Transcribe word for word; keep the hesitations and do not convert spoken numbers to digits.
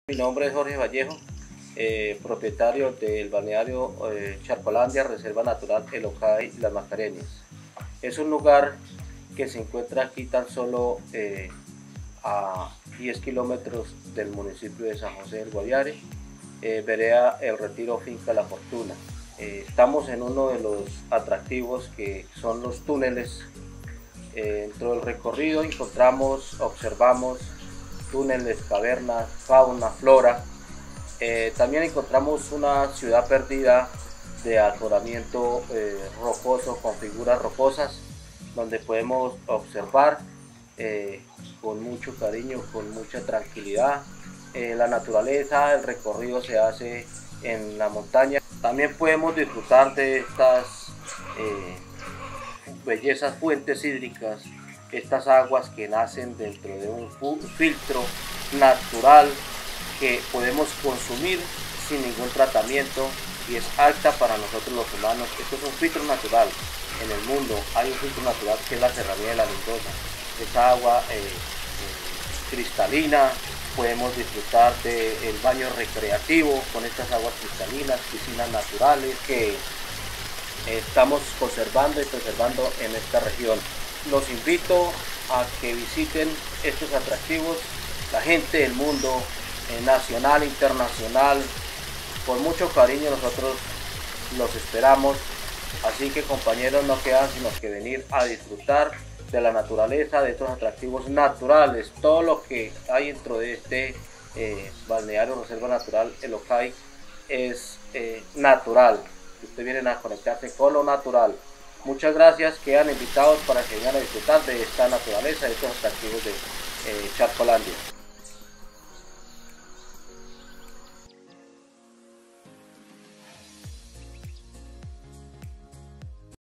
Mi nombre es Jorge Vallejo, eh, propietario del balneario eh, Charcolandia, Reserva Natural El Ocay y Las Mascareñas. Es un lugar que se encuentra aquí tan solo eh, a diez kilómetros del municipio de San José del Guaviare, eh, vereda El Retiro, finca La Fortuna. Eh, estamos en uno de los atractivos que son los túneles. Eh, dentro del recorrido encontramos, observamos túneles, cavernas, fauna, flora. Eh, también encontramos una ciudad perdida de afloramiento eh, rocoso con figuras rocosas, donde podemos observar eh, con mucho cariño, con mucha tranquilidad eh, la naturaleza. El recorrido se hace en la montaña. También podemos disfrutar de estas eh, bellezas fuentes hídricas, estas aguas que nacen dentro de un filtro natural que podemos consumir sin ningún tratamiento y es apta para nosotros los humanos. Esto es un filtro natural. En el mundo hay un filtro natural que es la serranía de la Mendoza. Esta agua eh, eh, cristalina, podemos disfrutar del baño recreativo con estas aguas cristalinas, piscinas naturales que estamos conservando y preservando en esta región. Los invito a que visiten estos atractivos, la gente del mundo, eh, nacional, internacional, con mucho cariño nosotros los esperamos. Así que compañeros, no quedan sino que venir a disfrutar de la naturaleza, de estos atractivos naturales. Todo lo que hay dentro de este eh, balneario Reserva Natural El Ocay es eh, natural. Ustedes vienen a conectarse con lo natural. Muchas gracias, quedan invitados para que vengan a disfrutar de esta naturaleza, de estos atractivos de eh, Charcolandia.